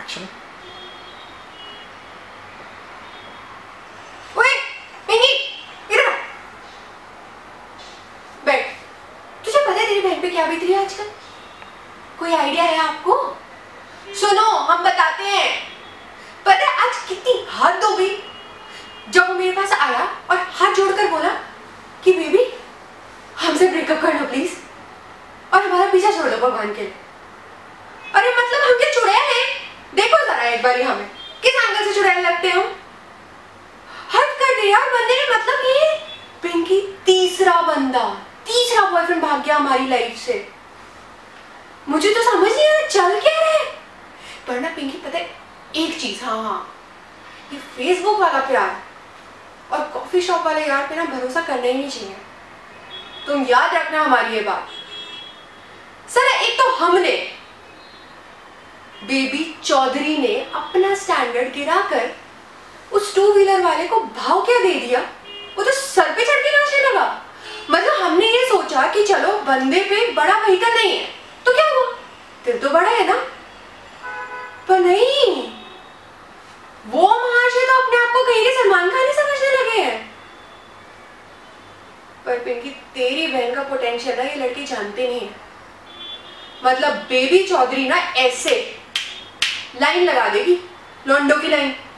Action. ओए पिंकी, इधर बैठ। तुझे पता है तेरी बहन पे क्या बीत रही है आजकल? कोई आइडिया है आपको? सुनो हम बताते हैं। पता है आज कितनी हद हो गई जब वो मेरे पास आया और हाथ जोड़कर बोला कि बेबी हमसे ब्रेकअप कर लो प्लीज और हमारा पीछा छोड़ दो भगवान के लिए। अरे मतलब हम क्या चुड़ैल हैं? देखो जरा एक बारी हमें किस एंगल से चुड़ैल लगते हैं हम। हद कर दिया और बंदे ने मतलब ये पिंकी तीसरा बॉयफ्रेंड भाग गया हमारी लाइफ से। मुझे तो समझ नहीं आ रहा चल क्या रहा है। पर ना पिंकी पता है एक चीज, हाँ ये फेसबुक वाला प्यार और कॉफी शॉप वाले यार पे ना भरोसा करना ही नहीं चाहिए। तुम याद रखना हमारी ये बात। सर एक तो हमने बेबी चौधरी ने अपना स्टैंडर्ड गिराकर उस 2 व्हीलर वाले को भाव क्या दे दिया, वो तो सर पे चढ़ के नाचने लगा। मतलब हमने ये सोचा कि चलो बंदे पे बड़ा व्हीकल नहीं है तो क्या हुआ, दिल तो बड़ा है ना। पर नहीं, वो महाशय तो अपने आप को कहीं के सलमान खान ही समझने लगे हैं। पर पिंकी तेरी बहन का पोटेंशियल ना ये लड़की जानते नहीं है। मतलब बेबी चौधरी ना ऐसे लाइन लगा देगी, लॉन्डो की लाइन।